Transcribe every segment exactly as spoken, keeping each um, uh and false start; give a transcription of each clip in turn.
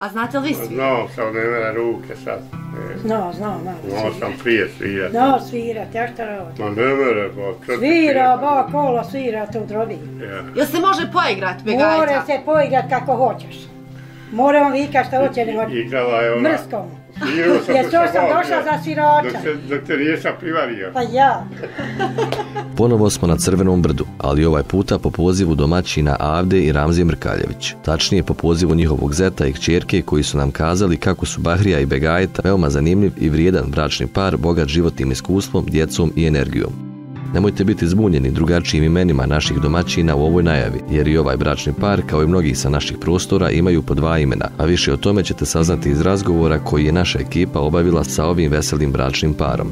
A znate li vi svirati? Znao sam, ne mene ruke sad. Znao, znao, malo svirati. Znao sam prije svirati. Znao svirati, ja šta radi? Ma ne mene, ba. Svira, ba, kola svira, to drobi. Jel se može poigrat, Begajta? More se poigrat kako hoćeš. More on vika šta hoće, nego mrskom. Jer to sam došla za svirača. Dok te nisam privario. Pa ja. Ponovo smo na Crvenom brdu, ali ovaj puta po pozivu domaćina Avde i Ramzije Mrkaljević. Tačnije po pozivu njihovog zeta i kćerke koji su nam kazali kako su Bahrija i Begajta veoma zanimljiv i vrijedan bračni par, bogat životnim iskustvom, djecom i energijom. Nemojte biti zbunjeni drugačijim imenima naših domaćina u ovoj najavi, jer i ovaj bračni par, kao i mnogi sa naših prostora, imaju po dva imena, a više o tome ćete saznati iz razgovora koji je naša ekipa obavila sa ovim veselim bračnim parom.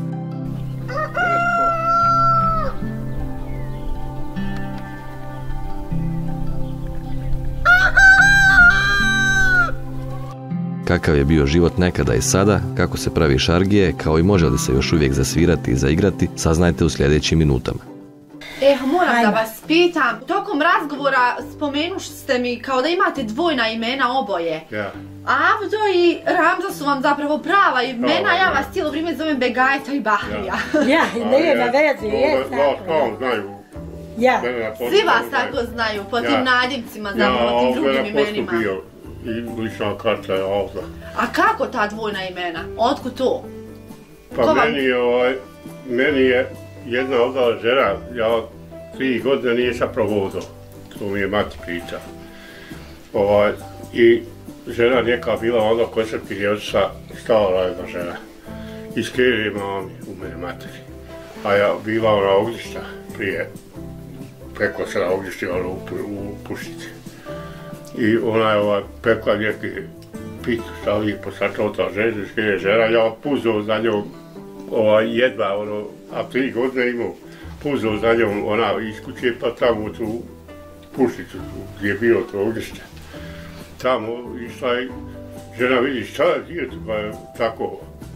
Kakav je bio život nekada i sada, kako se pravi šargije, kao i može li se još uvijek zasvirati i zaigrati, saznajte u sljedećim minutama. Eh, moram da vas pitam, tokom razgovora spomenuši ste mi kao da imate dvojna imena oboje. Ja. Avdo i Ramza su vam zapravo prava imena, ja vas cijelo vrijeme zovem Begajta i Bahrija. Ja, ne, na vezi, je tako. znaju. Ja. Svi vas tako znaju, po tim nadimcima, zapravo, tim drugim imenima. I lična karta je Avda. A kako ta dvojna imena? Otkud to? Pa meni je, ovaj, meni je jedna odala žena, ja tri godine nisam provodio, to mi je mati priča. Ovaj, i žena neka bila onda kod Srpki djevca, stala jedna žena. I skreže mami u mene materi. A ja bila ona ognjišta prije, preko sada ognjišta u, u Pušnici. I ona je ovaj, pekla neki pitu šta lijepo sačota žene, žena, ja puzao za njom, ovaj, jedva, ono, a tri godine imao, puzao za njom, ona iz kuće pa tamo u tu Pušnicu, gdje je bilo to ognjište. Tamo išla je, žena vidi šta je djetu, pa je tako,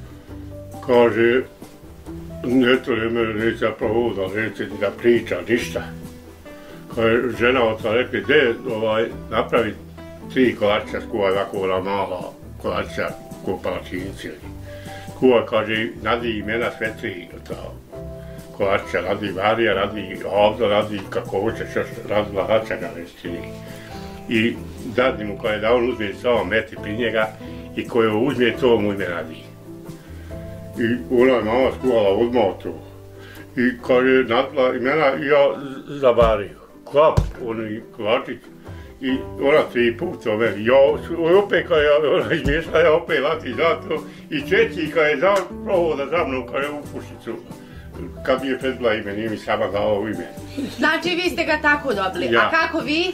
kaže, ne to ne mene neće provoda, neće da priča, ništa. Kaže, žena oca rekli, gdje ovaj, napravi tri kolačića skuva, ovako ona mala kolačića, ko palačinci. Skuva, kaže, nadi imena sve tri kolačića, radi Varija, radi Avda, radi kako hoćeš još, radila Hačaga vestini. I dadni mu kada je da on uzme samo meti pri njega i koje uzme to mu ime radi. I ona je mama skuvala odmah to. I kaže, nadla imena i ja zabario. Klap, oni kolačić. I ona tri puta o meni. Ja opet kada je ona izmješla, ja opet lati za to. I četiri kada je za provoda za mnom, kada je u Pušnicu. Kad mi je predbila ime, nije mi sama dala u ime. Znači vi ste ga tako dobili, ja. A kako vi?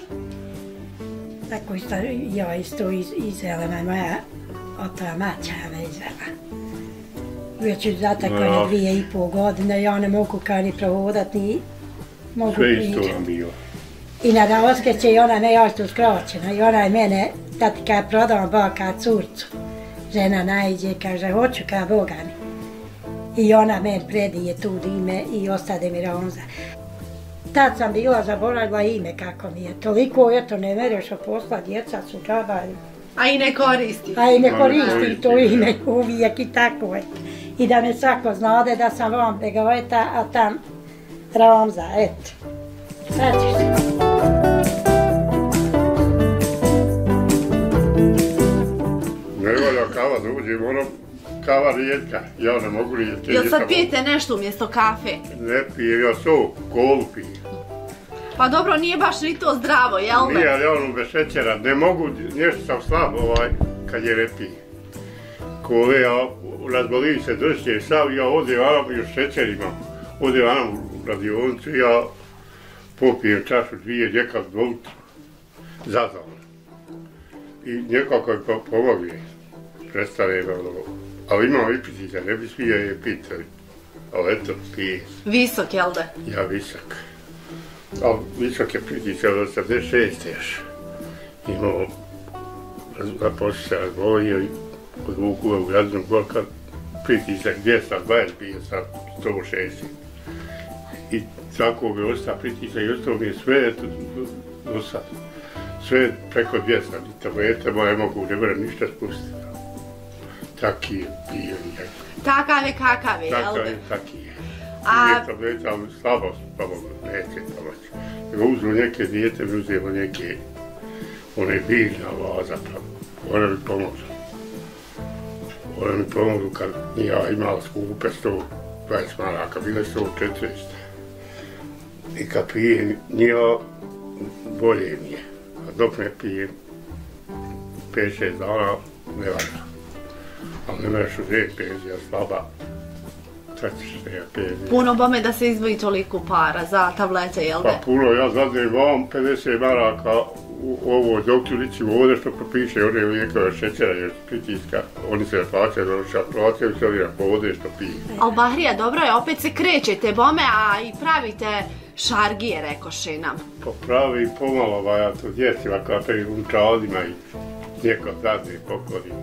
Tako isto, ja isto iz, izvela me moja ota maća me izvela. Već je zatakle dvije i pol godine, ja ne mogu kao ni provodat, ni mogu sve pričat. isto nam bilo. I na Raoskeće i ona me još tu skraćena i ona je mene, tati kad prodala baka curcu, žena najđe, kaže, hoću kao Boga mi. I ona meni predije tu ime i ostade mi Ramza. Tad sam bila zaboravila ime kako mi je. Toliko, eto, ne veruješ od posla, djeca su džaba. A i ne koristi. A i ne koristi to ime uvijek i tako je. I da me svako znade da sam vam Begajta, a tam Ramza, eto. Sad ćeš. Ne volja kava da uđem, ono kava rijetka, ja ne mogu rijeti. Jel sad pijete nešto umjesto kafe? Ne pijem, ja sok, kolu pijem. Pa dobro, nije baš ni to zdravo, jel ne? Nije, ali ono bez šećera, ne mogu, nešto sam slab ovaj, kad je ne pijem. Kole, ja razbolim se dršće, sam, ja odem vam još šećer imam. Odem vam u radionicu, ja popijem čašu dvije, nekak dvolit, zazavno. I nekako je pomogli, prestane me ono, ali imam i pitića, ne bi svi je pitali, ali eto, pije. Visok, jel da? Ja visok. Ali visok je pitića od osamdeset šeste još. Imao, da poslije se razbolio i odvuku u gradnom gorka, pritisak dvjesto dvadeset bio sam sto šest. I tako bi ostao pritisak i ostao mi je sve eto do sad. sve preko dvjesto tableta, moje mogu ne vrem ništa spustiti. Taki je bio i takav je kakav je, jel? Takav je, taki je. A... Dvije tableta, ali slabo pomogu, neće pomoći. Nego uzmu neke dijete, mi uzemo neke, one biljna vaza, pa one mi pomožu. One mi pomogu kad ja imala skupe sto dvadeset maraka, bile sto četrdeset. I kad pijem njega, bolje mi je. A dok ne pijem pet šest dana, ne važno. Ali ne mreš uzeti penzija slaba. Puno bome da se izdvoji toliko para za tablete, jel' Pa puno, ja zadnem vam pedeset maraka u ovo doktorici ovdje što propiše one lijekove šećera jer pritiska, oni se ne plaćaju, donoša plaćaju se ovdje ovdje što pije. Al Bahrija, dobro je, opet se krećete bome, a i pravite šargije, rekoše nam. Pa pravi pomalo, ba ja to djecima kada te u čadima i njeko zadne pokori.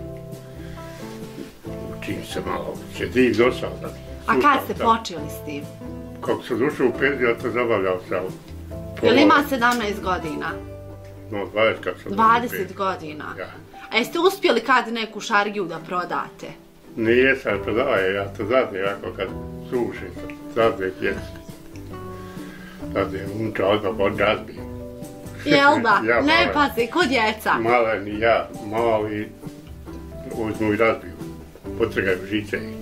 Učim se malo, će div došao da. A kad ste počeli s tim? Kako sam došao u penziju, ja to zabavljao sam. Jel ima sedamnaest godina? No, dvadeset kad sam dvadeset godina? Ja. A jeste uspjeli kad neku šargiju da prodate? Nijesam prodaje, ja to zadnje, ako kad sušim sam, zadnje pjesme. Zadnje unča odmah pod razbijem. Jel da? Ja, ne pazi, ko djeca? Maleni, ja, mali, uzmu i razbiju. Potrgaju žice i...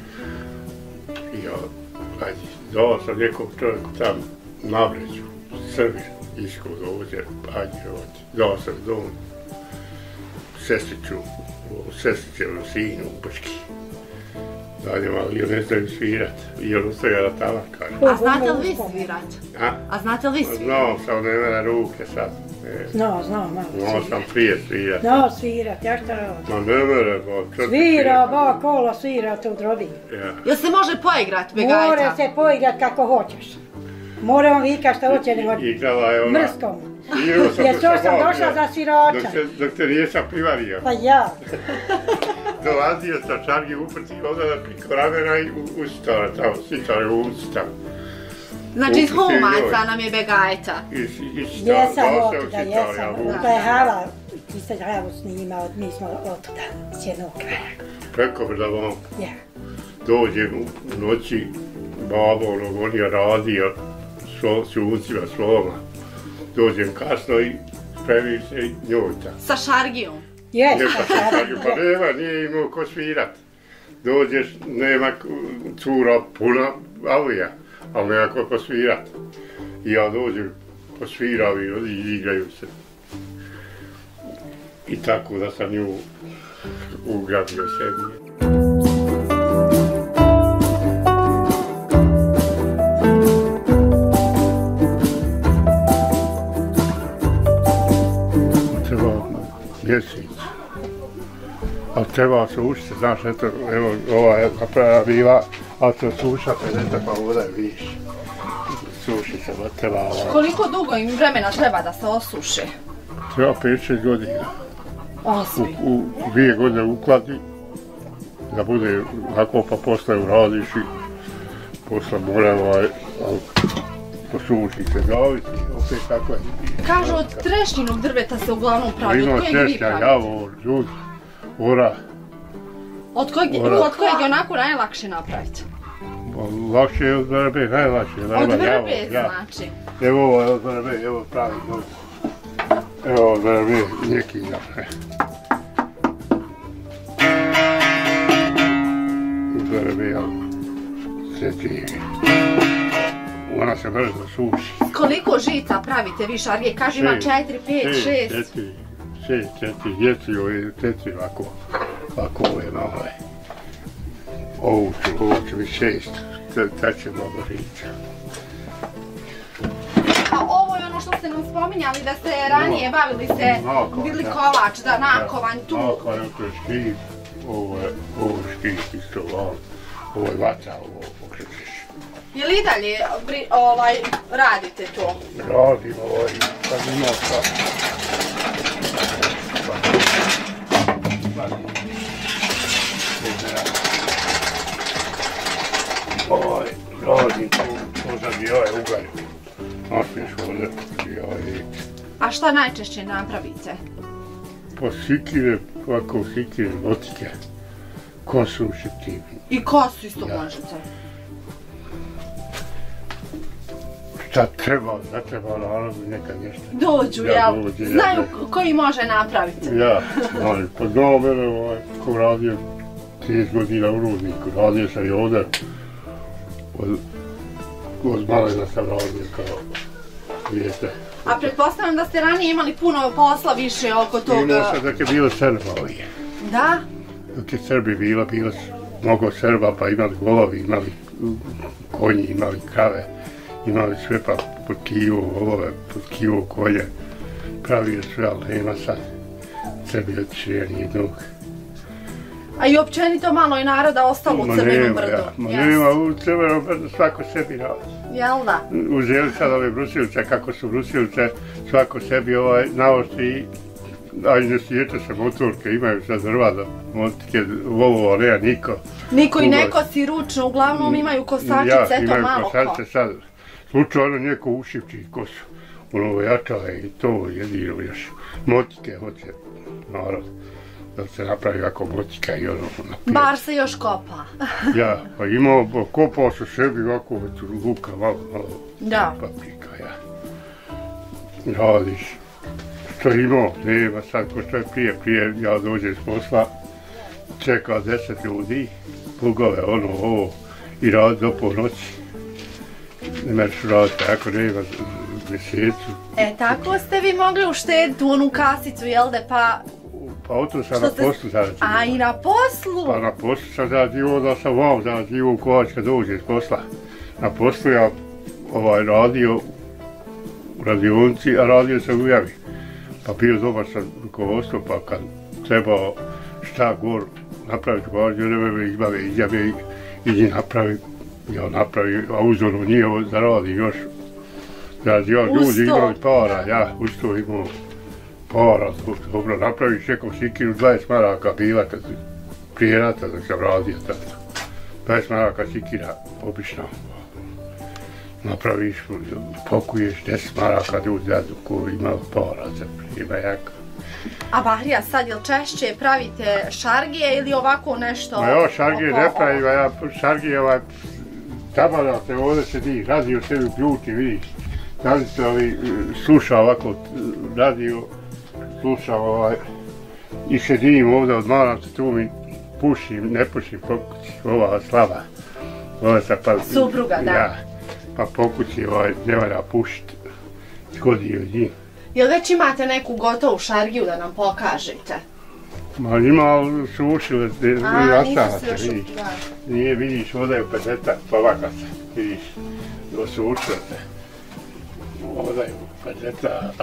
I ja, ajde, dao sam nekom čovjeku tam na Bređu, Srbi, iskod ovdje, ajde, ovdje. Dao sam dom, sestriću, sestrićevom sinu u Brški. Dalje malo, i on ne znaju svirat, i on ostavlja da tamo kaže. A znate li vi svirat? A? A znate li vi svirat? Znao sam, ne mene ruke sad. Znao, znao malo svirat. Znao sam prije svirat. Znao svirat, ja šta radim? Ma ne mene, ba, črti svira, ba, kola svira, to drobi. Jel se može poigrat, Begajta? More se poigrat kako hoćeš. More on vika šta hoće, nego mrskom. Jer to sam došla za svirača. Dok te nijesam privario. Pa ja. Dolazio sam šargi uprti odada priko ramena i usitala tamo, sitala u usitala. Znači iz Humaca nam je Begajta. Jesam otuda, jesam. To je Hala, ti ste Halu snimao, mi smo otuda, s jednog kraja. Preko brda vam. Ja. Dođem u noći, babo onog on je radio s uncima, sloma. Dođem kasno i spremim se i njojta. Sa šargijom? Jes, sa šargijom. Pa nema, nije imao ko svirat. Dođeš, nema cura puna avija, ali nema ko posvirat. I ja dođem, posvirao i igraju se. I tako da sam nju ugrabio sebi. Mjesec. Ali treba se ušiti, znaš, eto, evo, ova je napravila bila, a to suša pedeset pa voda je više. Suši se, ba treba ova. Koliko dugo im vremena treba da se osuše? Treba pet šest godina. Osmi? U, u dvije godine ukladi, da bude onako pa posle uradiš i posle mora ovaj, posuši se, zavisi, opet tako je. Kažu od trešnjinog drveta se uglavnom pravi, od kojeg vi pravite? Javor, žut, ora. Od kojeg je onako najlakše napraviti? Lakše je od vrbe, najlakše je. Od vrbe znači? Evo ovo je od vrbe, evo pravi žut. Evo od vrbe, neki da. Od vrbe, jel, sve tijevi. Ona se brzo suši. Koliko žica pravite vi šargije? Kaže ima četiri, pet, šest? Četiri, šest, četiri, djeci ove, četiri ovako, ovako ove malo je. Ovo će, ovo će biti šest, tad će mnogo žica. A ovo je ono što ste nam spominjali da ste ranije bavili se, bili kolač, da nakovanj tu. Nakovanj, to je škip, ovo je škip isto ovo, ovo je vata, ovo okrećeš. Je li dalje ovaj, radite to? Radim ovaj, kad ima sad. Ovaj, radim tu, to sad i ovaj ugalj. Nasmiješ ovdje, i ovaj lik. A šta najčešće napravite? Po sikire, ovako sikire, motike, kosu ušiti. I kosu isto možete? Šta treba, ne treba, naravno, nekad nešto. Dođu, jel? Znaju koji može napraviti? Ja, ali pa znao mene, ko radio trideset godina u Rudniku, radio sam i ovdje, od malena sam radio kao dijete. A pretpostavljam da ste ranije imali puno posla više oko toga? Imao sam dok je bilo Srba ovdje. Da? Dok je Srbi bilo, bilo mnogo Srba, pa imali golovi, imali konji, imali krave, imali sve pa pod kivu, golove, pod kivu konje. Pravio sve, ali nema sad. Srbi otišli jednog. A i općenito malo je naroda ostalo u Crvenom brdu? Ma nema, u Crvenom brdu svako sebi radi. Jel da? Uzeli sad ove brusilce, kako su brusilce, svako sebi naoštri, a i ne sjeća se motorke, imaju sad drvada, motike, volova, nema niko. Niko i ne kosi ručno, uglavnom imaju kosačice, eto malo ko. Ja, imaju kosačice sad. Slučajno neko ušivči kosu, ono jačale i to jedino još. Motike hoće narod. Da se napravi ovako motika i ono... Bar se još kopa. Ja, pa imao, kopao su sebi ovako luka, malo, malo paprika, ja. Radiš. Što imao, nema sad, ko što je prije, prije ja dođem s posla, čeka deset ljudi, plugove, ono, ovo, i radi do ponoći. Ne mereš raditi, ako nema mjesecu. E, tako ste vi mogli uštediti u onu kasicu, jel da, pa... Pa oto sam na poslu zaradio. A i na poslu? Pa na poslu sam zaradio, onda sam vam zaradio u Kovač kad dođe iz posla. Na poslu ja radio u radionici, a radio sam u Javi. Pa bio dobar sam rukovodstvo, pa kad trebao šta gor napraviti, pa ne izbave iz Jave, idi napravi, ja napravi, a uzorno nije zaradi još. Zaradio, ljudi imali para, ja uz to imao. Para, dobro, napraviš nekom sikiru, dvadeset maraka bila kad prije rata dok sam radio tada. dvadeset maraka sikira, obično. Napraviš, pokuješ deset maraka ljudi zadu koji imao para za prijema jaka. A Bahrija, sad jel češće pravite šargije ili ovako nešto? Ma ja šargije ne pravim, ja šargije ovaj, tabara se ovdje sedi, radio sebi ključi, vidiš. Znam se ali sluša ovako radio, slušam ovaj, i sedim ovdje od malanca, tu mi pušim, ne pušim po kući, ova slaba. Pa, supruga, da. Ja, pa po kući ovaj, ne valja pušiti, zgodi od njih. Jel već imate neku gotovu šargiju da nam pokažete? Ma ima, ali su ušile, A, nisu se još ušile, da. Nije, vidiš, ovdje je pedetak, povaka se, vidiš, da su ušile se. Ovdje je pedetak.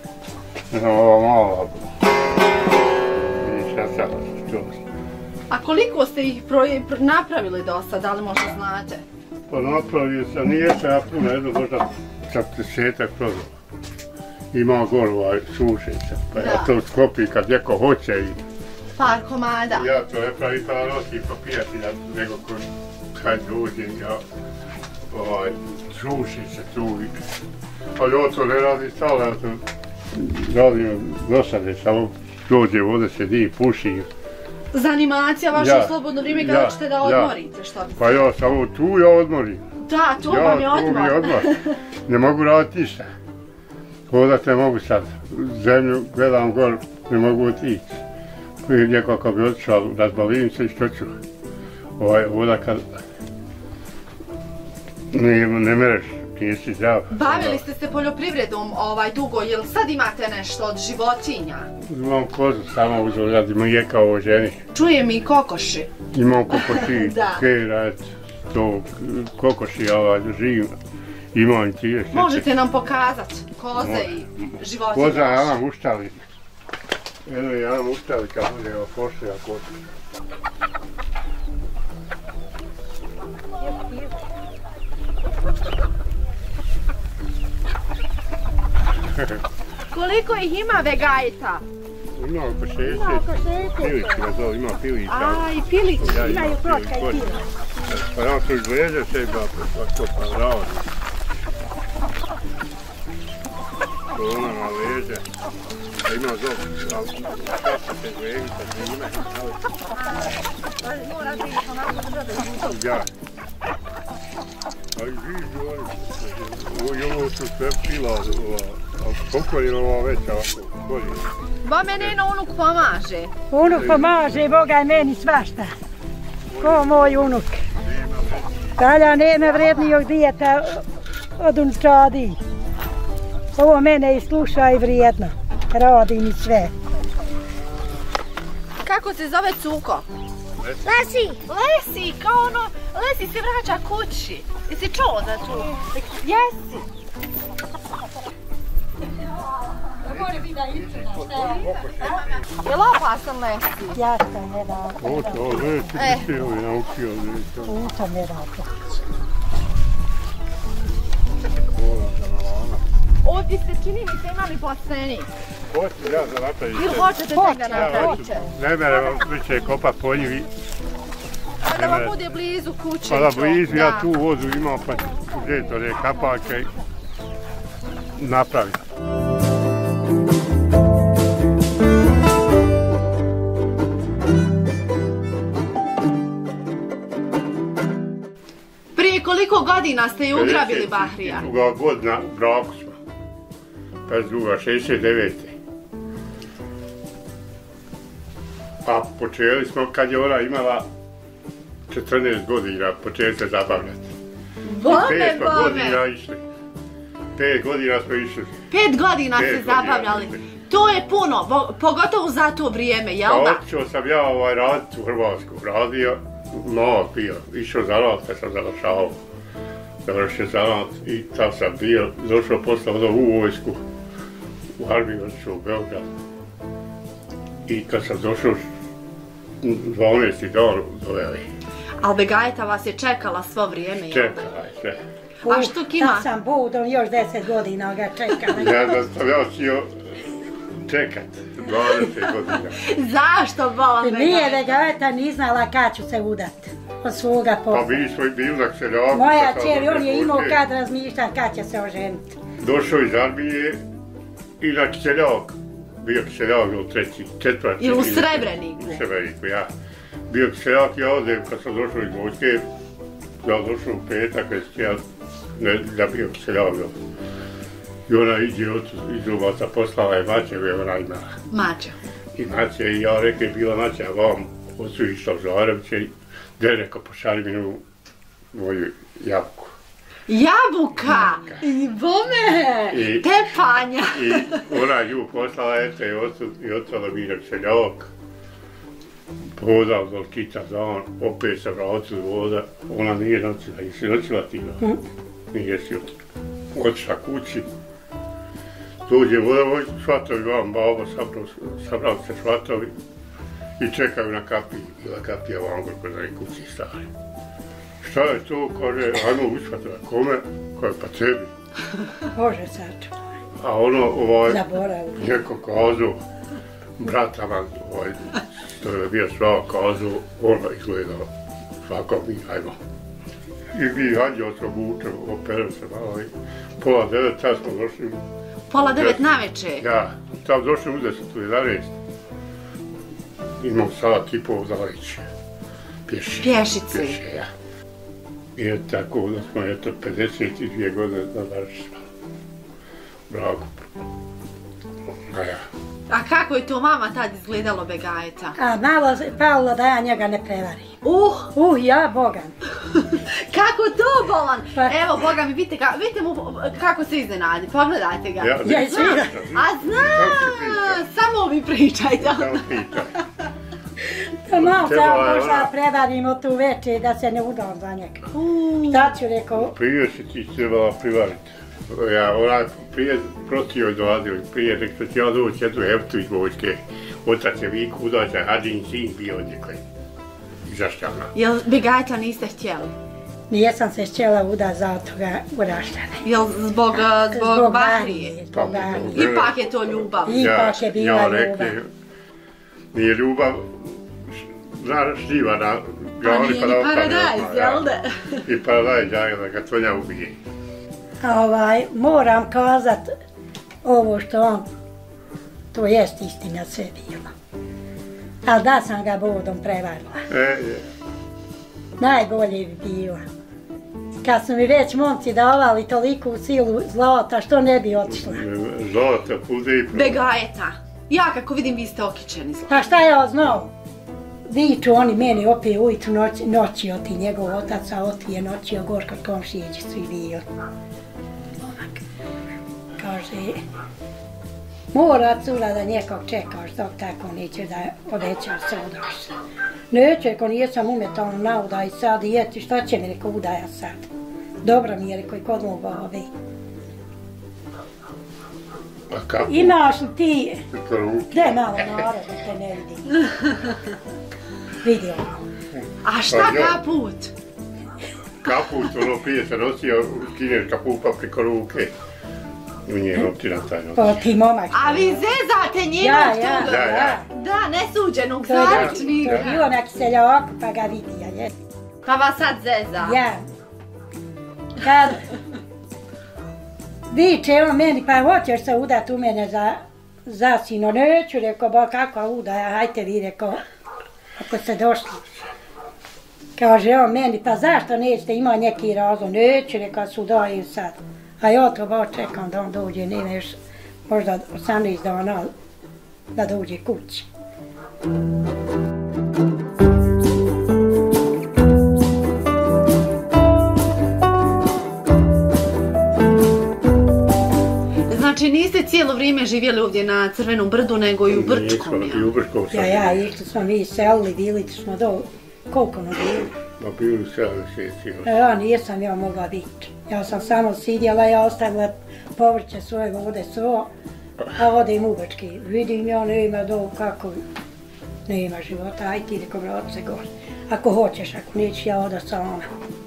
Ovo malo, vidiš, ja sam čuo. A koliko ste ih napravili do sad, da li možda znate? Pa napravio sam, nije sam ja puno, jedno možda četrdesetak prodao. Ima gor ovaj sušeća, pa ja to skopim kad neko hoće i... Par komada. Ja to ne pravim pa nosim po prijatelja, nego kad dođem ja ovaj sušeća tu i... Ali ja to ne radim stalo, ja to radim dosade, samo dođem ovdje sedim, pušim. Za animacija vaše u slobodno vrijeme kada ćete da odmorite, što bi se? Pa ja samo tu ja odmorim. Da, tu vam je odmor. Ja, tu mi je odmor. Ne mogu raditi ništa. Hodat ne mogu sad. Zemlju gledam gor, ne mogu otići. Neko kad bi otišao, razbalim se i što ću. Hodat kad ne mereš, nisi zdrav. Bavili ste se poljoprivredom dugo, jel sad imate nešto od životinja? Imam kozu, samo uzor, imam jeka ovo ženi. Čujem i kokoši. Imam kokoši, kera, to kokoši, živ. Imam ti još. Možete nam pokazati koze i životinje. Koza ja nam uštali. Evo ja nam uštali kad bude ovo pošlija koza. Koliko ih ima vegajta? Ima oko šestet. Pilić ga zove, ima pilić. A, i pilić. Imaju plotka i pilić. Pa nam su izgledaju sve ba, pa to pa radi. Ona na leđe. A ima zov. Sada se zvijegi sa zime. Mora biti onako držati. Ja. Ali vidiš oni. I ovo su sve pila. Koliko je ova veća godina? Ba mene unuk pomaže. Unuk pomaže, Boga je meni svašta. Ko moj unuk. Talja nema vrednijog dijeta od unčadi. Ovo mene i sluša i vrijedno. Radim i sve. Kako se zove cuko? Lesi! Lesi, kao ono, Lesi se vraća kući. Jesi čuo za tu? Jesi. Je li opasan Lesi? Ja sam ne dao. Ovo to, Lesi, ti si ovi naučio. U sam ne dao. Ovdje ste, čini mi se, imali plastenik. Hoću ja za napraviti. Ili hoćete tek da napravite? Ne mere, vi će kopat poljivi. A da vam bude blizu kuće. Pa da blizu, ja tu vodu imam, pa gdje to ne kapake i napraviti. Prije koliko godina ste ju ugrabili Bahrija? Druga godina u braku smo. Pa druga, šezdeset devete. A počeli smo kad je ona imala četrnaest godina, počeli se zabavljati. Bome, Pet smo bome! godina išli. Pet godina smo išli. Pet godina Pet se godina zabavljali. išli. To je puno, bo- pogotovo za to vrijeme, jel Pa da? otišao sam ja ovaj raditi u Hrvatsku. Radio, malo bio. Išao zanat kad sam završao. Završio zanat i tam sam bio. Došao posle onda u vojsku. U armiju otišao u Beograd. I kad sam došao dvanaesti dan doveli. Ali Begajeta vas je čekala svo vrijeme, jel da? Čekala je sve. A što kima? Sad sam budom, još deset godina ga čekam. Ja da sam ja htio čekat dvadeset godina. Zašto bolan Nije Begajeta? Begajeta ni znala kad ću se udat od svoga Pa posla. bili smo i bili na seljaku. Moja čer, on je imao kad razmišljati kad će se oženiti. Došao iz armije i na seljak. Bio seljak u treći, četvrti. Ili u Srebreniku? U Srebreniku, ja. Bio seljak, ja ovdje kad sam došao iz vojske, ja došao u petak, ja ne, ja bio seljak. I ona iđe od, iz Rubaca, poslala je Maće, ona imala. Mađo. I Maće, i ja rekao, bila Maća, vam, ocu išla u Žareviće, gdje je rekao, pošalji mi nu moju jabuku. Jabuka! I bome! I- Tepanja! I ona nju poslala, eto, i ocu, i oca da biram seljak. Podao do Kita za on, opet se vratila voda, ona nije nocila, jesi nocila ti? Nije si otišla kući. Dođe voda, švatovi vam, babo, sabrali se švatovi i čekaju na kapiji, bila kapija u Angor, kod je kući stari. Šta je to, kaže, ajmo ušvatovat, kome? Kaže, pa tebi. Bože sačuvaj. A ono, ovaj, Zaboravio. neko kazao, bratama, ovaj, što je bio svao kazao, ono izgledao, svako mi, ajmo. I mi hađe od svog učem, operam se malo i pola devet, sad smo došli, Pola devet na večer. ja, sad došli u deset, u jedanaest. Imam sat i pol za ići. Pješi. Pješice. Pješi, ja. I je tako da smo, eto, pedeset dvije godine završili. Braku. A ja. A kako je to mama tad izgledalo Begajeta? A malo se palo da ja njega ne prevarim. Uh! Uh, ja Bogan. Kako to bolan? Pa- Evo, Boga mi, vidite, ka, vidite mu kako se iznenadi, pogledajte ga. Ja, Ja ne i znam. svi- A znam, samo mi pričajte. Samo pitaj. Pa malo Trebala sam je možda ona- prevarimo tu večer da se ne udam za njega. Uh, Šta ću rekao? Prije si ti trebala privariti. Ja, ona prije protiv joj dolazili, prije nek što ti ja doći jednu heftu iz vojske. Otac je viku, udaća, Hadžin sin bio odnjekoj. Zaštavna. Jel Begajeta niste htjeli? Nijesam se htjela uda za toga u Raštane. Jel zbog, uh, zbog Bahrije? Zbog Bahrije. Ipak je to ljubav. I- Ipak je bila ja ljubav. rekli, nije ljubav, znaš, šljiva na Pa glavi nije pa ni da ostane paradajz, odmah, ja. jel da? I paradajz, ja, da ga to nja ubije. A ovaj, moram kazat, ovo što on, to jest istina sve bila. Ali da sam ga bodom prevarila. E, je. Najbolje bi bila. Kad su mi već momci davali toliku silu zlata, što ne bi otišla? Zlata, pude i pravo. Begajeta. Ja kako vidim vi ste okičeni zlata. Pa šta ja znao? Viču oni meni opet ujutru noći, noći oti njegov otac, a oti je noći gor kod komšijeđi svi bili. Kaže, mora cura da njekog čekaš dok tako neće da obećaš se odaš. Neće, ako nijesam umetalno na udaj sad i jeti, šta će mi reko udaja sad? Dobro mi je reko i kod mog babi. A kako? Imaš li ti, gdje malo narod da te ne vidim? Vidio. A šta kaput? Kaput, ono prije se nosio kineska pupa preko ruke. U nje noti na taj noć. Pa ti momak. A vi zezate njenog Ja, ja, toga? ja. Da, nesuđenog To je zaričnika. bilo na kiseljaku pa ga vidi, ja jes. Pa vas sad zeza. Ja. Kad viče on meni, pa hoćeš se udat u mene za, za sino, neću, reko, ba kakva udaja, hajte vi, reko, ako ste došli. Kaže on meni, pa zašto nećete, ima neki razlog, neću, reko, su daju sad. A ja to ba čekam da on dođe, nema još možda osamnaest dana da dođe kući. Znači niste cijelo vrijeme živjeli ovdje na Crvenom brdu, nego i u Brčkom, I u Brčkom sam. Ja, ja, išli smo mi selili, bili smo do, koliko nam bili? Ma bili sedam mjeseci. Ja nisam ja mogla biti. Ja sam samo sidjela, ja ostavila povrće svoje vode, svo, a odim u Brčki. Vidim ja, nema do kako, nema života, aj ti reko vrati se gore. Ako hoćeš, ako nećeš, ja oda sama.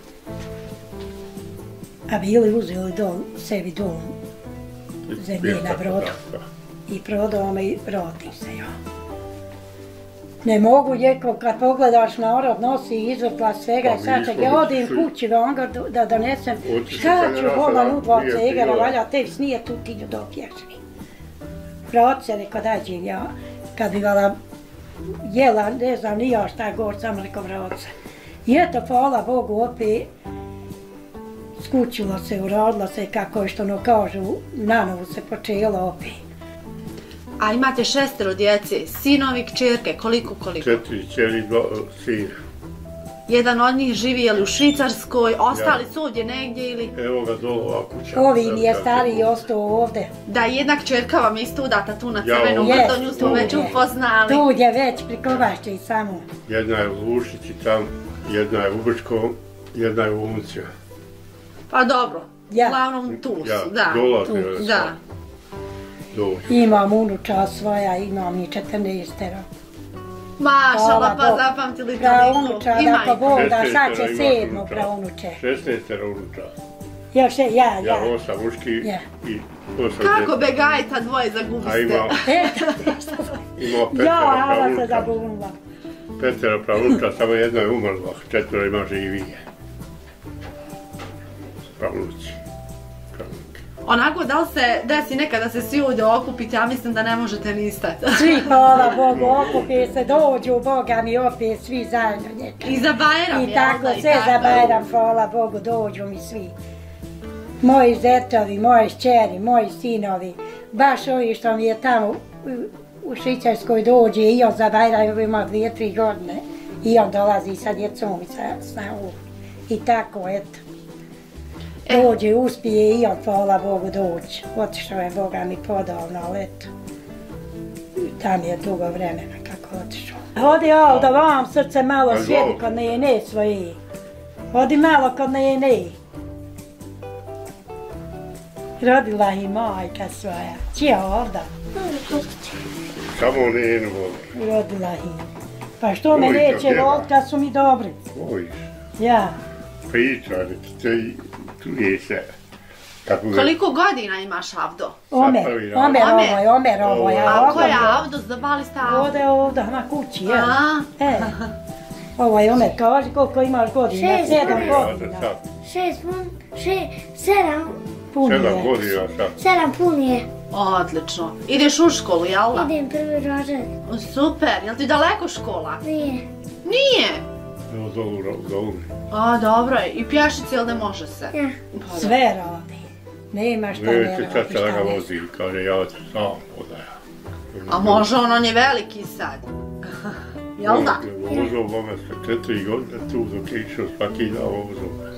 A bili uzeli dom, sebi dom, zemlje na brodu. I prodao me i vratim se ja. Ne mogu, jeko, kad pogledaš narod, nosi izvrtla svega i sad čak ja odim kući vanga da donesem, šta ću volan u dva cegara, valja te snije tu ti nju dopješ mi. Vrat se, reko dađem ja, kad bi vala jela, ne znam ni ja šta gor, samo reko vrat se. I eto, hvala Bogu, opet skućila se, uradila se, kako je što ono kažu, na novu se počela opet. A imate šestero djece, sinovi, kćerke, koliko, koliko? Četiri čeri, dva sina. Jedan od njih živi je li u Švicarskoj, ostali su ovdje negdje ili? Evo ga dole ova kuća. Ovi mi je stariji ostao ovdje. Da, jedna kćerka vam je isto udata tu na Ja, Crvenom ovdje. brdu, nju smo Tu već je. upoznali. Tu je već prikovašće i samo. Jedna je u Lušici tam, jedna je u Brčkom, jedna je u Uncima. Pa dobro, Ja. uglavnom tu su, Ja, da. dolazi tu, je Da. dođe. Imam unuča svoja, imam i četrnaestero. Mašala, pa Bogu. zapamtili Praunuča, toliko. da po Bog da sad šesnaestero će ima sedmo unuča. praunuče. Šesnaestero unuča. Još je, ja, Ja ja. osam muški Ja. i osam Kako djece. begajta dvoje A zagubiste? ima, ima Ja, petero ala se pravnuča. zabunila. Petero pravnuča, samo jedna je umrla, četvero ima živije. Pravnuci. Pravnuki. Onako, da li se desi nekada da se svi ovdje okupite, ja mislim da ne možete ni stati. Svi, hvala Bogu, okupi se, dođu, Boga mi opet, svi zajedno njeka. I za Bajram, I jel tako, da? sve za Bajram, hvala Bogu, dođu mi svi. Moji zetovi, moji šćeri, moji sinovi, baš ovi što mi je tamo u, u Švicarskoj dođe i on za Bajram ima dvije, tri godine. I on dolazi sa djecom i sa, sa ovom. I tako, eto. Dođe, uspije i on, hvala Bogu, doći. Otišao je Boga mi podavno, ali eto. Tam je dugo vremena kako otišao. Hodi ovdje vam srce malo sjedi kod nene svoje. Hodi malo kod nene. Rodila i majka svoja. Čija ovdje? Samo njenu voli. Rodila i. Pa što me Oj, neće kako voliti kad su mi dobri? Oj, Ja. pričali, to i tu je se. Kako ga- Koliko godina imaš, Avdo? Omer, prvi Omer rad. ovo je, Omer ovo je. A ovo koja je. Avdo, zdobali ste Avdo? Ovdje, ovdje, na kući, jel? A? E. Ovo je Omer, kaži koliko imaš godina, Šest. sedam Ja, godina. sad, Šest pun, še, sedam, Pun sedam je. godina sad. sedam pun je. Odlično. Ideš u školu, jel da? Idem prvi razred. Super, jel ti daleko škola? Nije. Nije? Evo zovu, zovu mi. A, dobro je. I pješici, jel ne može se? Ja. Sve radi. Nema šta ne radi. Neće čača da ga vozi, kaže ja ću sam odaja. A može on, on je veliki sad. Jel da? Vozao mame sve četiri godine tu dok je išao svaki dan vozao.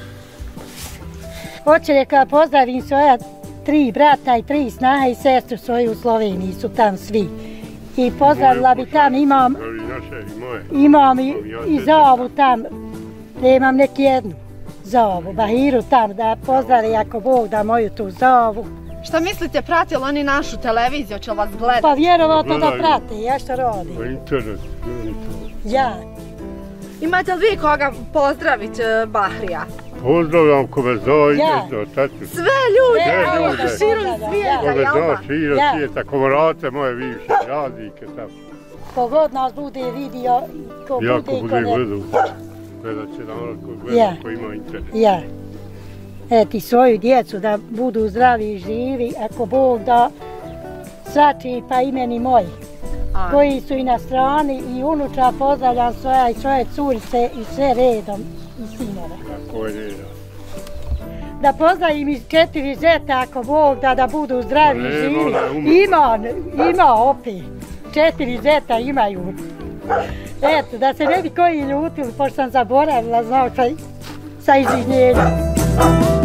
Hoće reka pozdravim svoja tri brata i tri snaha i sestru svoju u Sloveniji su tam svi. I pozdravila bi tam, imam, imam i, i Zovu tam, da imam neki jednu Zovu, Bahiru tam, da pozdravi ako Bog da moju tu Zovu. Šta mislite, prati li oni našu televiziju, će li vas gledati? Pa vjerovatno da prate, ja što radi. Pa internet, Ja. Imate li vi koga pozdraviti, Bahrija? Pozdravljam ko me zove, ide, taču. Sve ljude, Sve evo, ljude. širom svijeta, Ko me jel zove, da? širom Ja. svijeta, komorate moje bivše, radnike tamo. Kogod nas bude vidio, ko Ja bude ko i ko bude ne. gledao, gledat će narod ko gleda, Ja. ko ima internet. Ja. Eti svoju djecu da budu zdravi i živi, ako Bog da svači pa imeni moji. A. Koji su i na strani i unuča pozdravljam svoja i svoje curice i sve redom i sinove. Tako je njena. Da pozdravim i četiri zeta ako Bog da da budu zdravi Pa i ne, živi. mora, umre. Ima, ima opet. Četiri zeta imaju. Eto, da se ne bi koji ljutili, pošto sam zaboravila, znao sa, sa izvinjenjem.